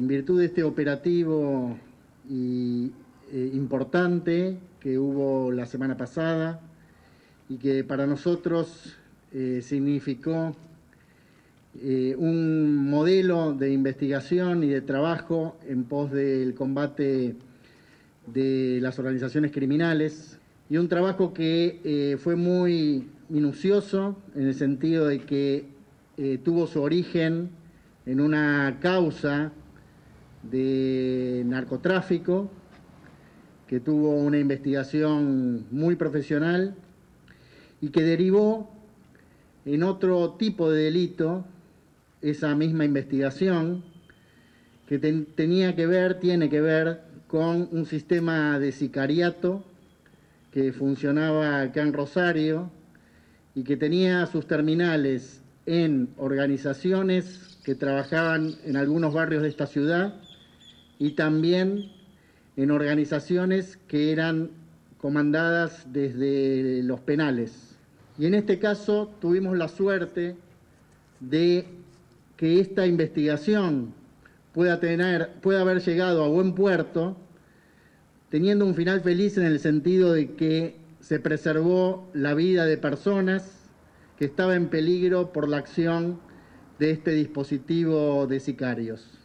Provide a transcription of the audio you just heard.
En virtud de este operativo importante que hubo la semana pasada y que para nosotros significó un modelo de investigación y de trabajo en pos del combate de las organizaciones criminales, y un trabajo que fue muy minucioso en el sentido de que tuvo su origen en una causa de narcotráfico que tuvo una investigación muy profesional y que derivó en otro tipo de delito esa misma investigación que tiene que ver con un sistema de sicariato que funcionaba acá en Rosario y que tenía sus terminales en organizaciones que trabajaban en algunos barrios de esta ciudad y también en organizaciones que eran comandadas desde los penales. Y en este caso tuvimos la suerte de que esta investigación pueda haber llegado a buen puerto, teniendo un final feliz en el sentido de que se preservó la vida de personas que estaba en peligro por la acción de este dispositivo de sicarios.